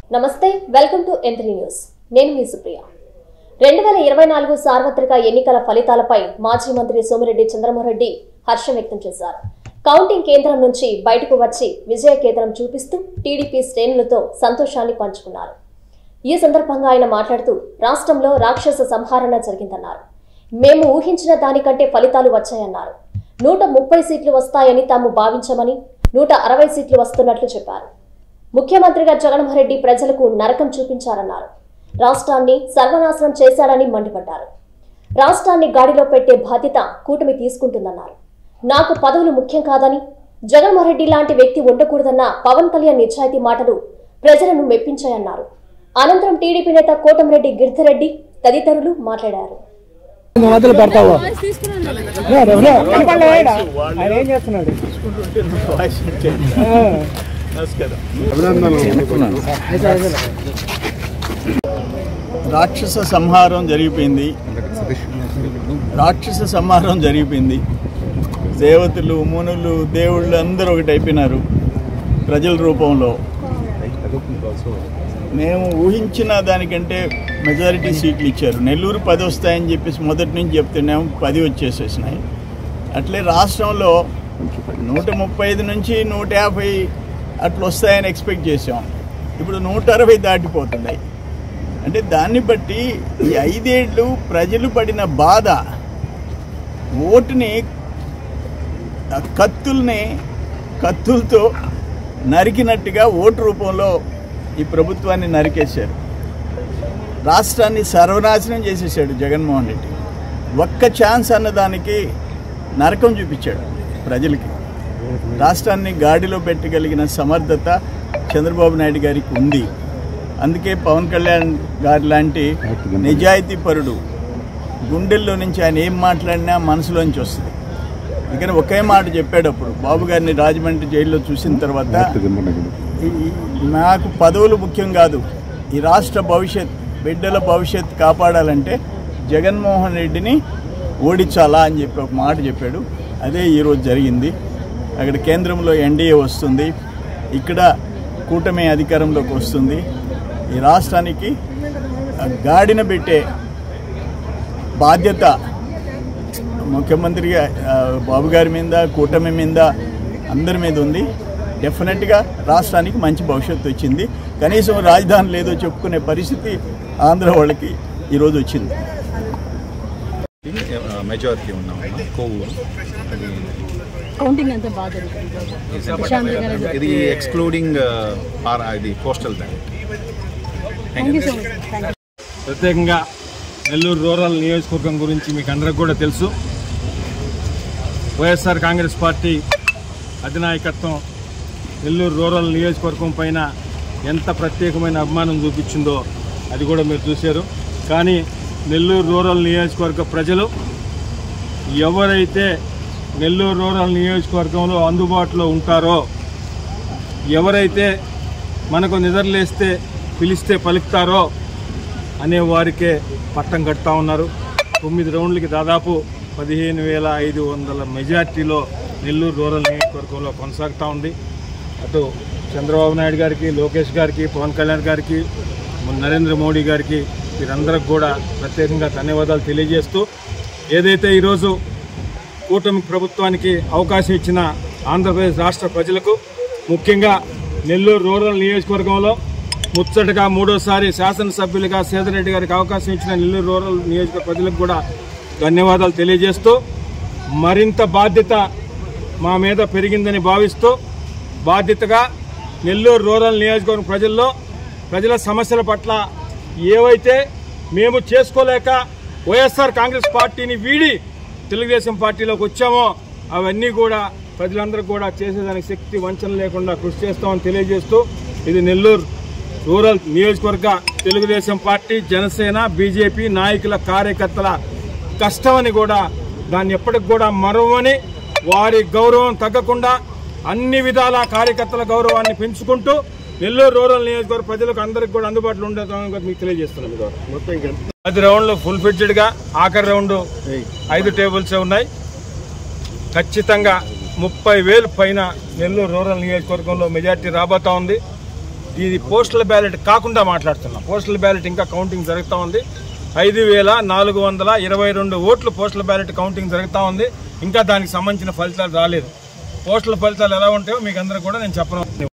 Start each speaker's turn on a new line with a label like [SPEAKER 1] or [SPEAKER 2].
[SPEAKER 1] నమస్తే, welcome to M3 news. నేను మీ సుప్రియ. 2024 సార్వత్రిక ఎన్నికల ఫలితాలపై మాజీ మంత్రి సోమిరెడ్డి చంద్రమోహన్ హర్షం వ్యక్తం చేశారు. కౌంటింగ్ కేంద్రం నుంచి బయటకు వచ్చి విజయ కేతనం చూపిస్తూ టీడీపీ శ్రేణులతో సంతోషాన్ని పంచుకున్నారు. ఈ సందర్భంగా ఆయన మాట్లాడుతూ రాష్ట్రంలో రాక్షస సంహారణ జరిగిందన్నారు. మేము ఊహించిన దానికంటే ఫలితాలు వచ్చాయన్నారు. 130 సీట్లు వస్తాయని తాము భావించమని 160 సీట్లు వస్తున్నట్లు చెప్పారు. ముఖ్యమంత్రిగా జగన్మోహన్ రెడ్డి ప్రజలకు నరకం చూపించారన్నారు. రాష్ట్రాన్ని సర్వనాశనం చేశారని మండిపడ్డారు. రాష్ట్రాన్ని గాడిలో పెట్టే బాధ్యత కూటమి తీసుకుంటుందన్నారు. నాకు పదవులు ముఖ్యం కాదని, జగన్మోహన్ రెడ్డి లాంటి వ్యక్తి ఉండకూడదన్న పవన్ కళ్యాణ్ నిజాయితీ మాటలు ప్రజలను మెప్పించాయన్నారు. అనంతరం టీడీపీ నేత కోటంరెడ్డి గిరిధరెడ్డి తదితరులు మాట్లాడారు.
[SPEAKER 2] రాక్షస సంహారం జరిగిపోయింది. దేవతలు, మునులు, దేవుళ్ళు అందరూ ఒకటి అయిపోయినారు ప్రజల రూపంలో. మేము ఊహించిన దానికంటే మెజారిటీ సీట్లు ఇచ్చారు. నెల్లూరు 10 వస్తాయని చెప్పేసి మొదటి నుంచి చెప్తున్నాము, 10 వచ్చేసేసినాయి. అట్లే రాష్ట్రంలో 135 నుంచి 150 అట్లా వస్తాయని ఎక్స్పెక్ట్ చేసాం. ఇప్పుడు 160 దాటిపోతున్నాయి. అంటే దాన్ని బట్టి ఈ 5 ఏళ్ళు ప్రజలు పడిన బాధ, ఓటుని కత్తులతో నరికినట్టుగా ఓటు రూపంలో ఈ ప్రభుత్వాన్ని నరికేశారు. రాష్ట్రాన్ని సర్వనాశనం చేసేసాడు జగన్మోహన్ రెడ్డి. ఒక్క ఛాన్స్ అన్నదానికి నరకం చూపించాడు ప్రజలకి. రాష్ట్రాన్ని గాడిలో పెట్టగలిగిన సమర్థత చంద్రబాబు నాయుడు గారికి ఉంది. అందుకే పవన్ కళ్యాణ్ గారి లాంటి నిజాయితీ పరుడు గుండెల్లో నుంచి ఆయన ఏం మాట్లాడినా మనసులోంచి వస్తుంది. అందుకని ఒకే మాట చెప్పేటప్పుడు బాబు గారిని రాజమండ్రి జైల్లో చూసిన తర్వాత, నాకు పదవులు ముఖ్యం కాదు, ఈ రాష్ట్ర భవిష్యత్, బిడ్డల భవిష్యత్ కాపాడాలంటే జగన్మోహన్ రెడ్డిని ఓడించాలా అని చెప్పి ఒక మాట చెప్పాడు. అదే ఈరోజు జరిగింది. అక్కడ కేంద్రంలో ఎన్డీఏ వస్తుంది, ఇక్కడ కూటమి అధికారంలోకి వస్తుంది. ఈ రాష్ట్రానికి గాడిన పెట్టే బాధ్యత ముఖ్యమంత్రిగా బాబు గారి మీద, కూటమి మీద, అందరి మీద ఉంది. డెఫినెట్గా రాష్ట్రానికి మంచి భవిష్యత్తు వచ్చింది. కనీసం రాజధాని లేదో చెప్పుకునే పరిస్థితి ఆంధ్ర వాళ్ళకి ఈరోజు వచ్చింది.
[SPEAKER 3] మెజారిటీ ఉన్నామన్నా కోవూరు. ఇది ఎక్స్క్లూడింగ్ ఇది పోస్టల్ బ్యాంక్.
[SPEAKER 4] ప్రత్యేకంగా నెల్లూరు రూరల్ నియోజకవర్గం గురించి మీకు అందరికి కూడా తెలుసు. వైఎస్ఆర్ కాంగ్రెస్ పార్టీ అధినాయకత్వం నెల్లూరు రూరల్ నియోజకవర్గం పైన ఎంత ప్రత్యేకమైన అభిమానం చూపించిందో అది కూడా మీరు చూశారు. కానీ నెల్లూరు రూరల్ నియోజకవర్గ ప్రజలు ఎవరైతే నెల్లూరు రూరల్ నియోజకవర్గంలో అందుబాటులో ఉంటారో, ఎవరైతే మనకు నిద్రలేస్తే పిలిస్తే పలుకుతారో అనే వారికే పట్టం కడతా ఉన్నారు. 9 రౌండ్లకి దాదాపు 15,500 మెజార్టీలో నెల్లూరు రూరల్ నియోజకవర్గంలో కొనసాగుతూ ఉంది. అటు చంద్రబాబు నాయుడు గారికి, లోకేష్ గారికి, పవన్ కళ్యాణ్ గారికి, నరేంద్ర మోడీ గారికి, వీరందరికి కూడా ప్రత్యేకంగా ధన్యవాదాలు తెలియజేస్తూ, ఏదైతే ఈరోజు కూటమి ప్రభుత్వానికి అవకాశం ఇచ్చిన ఆంధ్రప్రదేశ్ రాష్ట్ర ప్రజలకు, ముఖ్యంగా నెల్లూరు రూరల్ నియోజకవర్గంలో ముచ్చటగా 3వసారి శాసనసభ్యులుగా సేదరెడ్డి గారికి అవకాశం ఇచ్చిన నెల్లూరు రూరల్ నియోజకవర్గ ప్రజలకు కూడా ధన్యవాదాలు తెలియజేస్తూ, మరింత బాధ్యత మా మీద పెరిగిందని భావిస్తూ, బాధ్యతగా నెల్లూరు రూరల్ నియోజకవర్గం ప్రజల సమస్యల పట్ల ఏవైతే మేము చేసుకోలేక వైఎస్ఆర్ కాంగ్రెస్ పార్టీని వీడి తెలుగుదేశం పార్టీలోకి వచ్చామో అవన్నీ కూడా ప్రజలందరికీ కూడా చేసేదానికి శక్తి వంచన లేకుండా కృషి చేస్తామని తెలియజేస్తూ, ఇది నెల్లూరు రూరల్ నియోజకవర్గ తెలుగుదేశం పార్టీ, జనసేన, బీజేపీ నాయకుల, కార్యకర్తల కష్టమని కూడా, దాన్ని ఎప్పటికి కూడా మరవని, వారి గౌరవం తగ్గకుండా అన్ని విధాల కార్యకర్తల గౌరవాన్ని పెంచుకుంటూ నెల్లూరు రూరల్ నియోజకవర్గ ప్రజలకు అందరికీ కూడా అందుబాటులో ఉండేదని మీకు తెలియజేస్తున్నాను. 10 రౌండ్లు ఫుల్ ఫిడ్జెడ్గా, ఆఖరి రౌండ్ 5 టేబుల్స్ ఉన్నాయి. ఖచ్చితంగా 30,000 పైన నెల్లూరు రూరల్ నియోజకవర్గంలో మెజార్టీ రాబోతా ఉంది. ఇది పోస్టల్ బ్యాలెట్ కాకుండా మాట్లాడుతున్నాం. పోస్టల్ బ్యాలెట్ ఇంకా కౌంటింగ్ జరుగుతూ ఉంది. 5,422 ఓట్లు పోస్టల్ బ్యాలెట్ కౌంటింగ్ జరుగుతూ ఉంది. ఇంకా దానికి సంబంధించిన ఫలితాలు రాలేదు. పోస్టల్ ఫలితాలు ఎలా ఉంటాయో మీకు అందరూ కూడా నేను చెప్పను.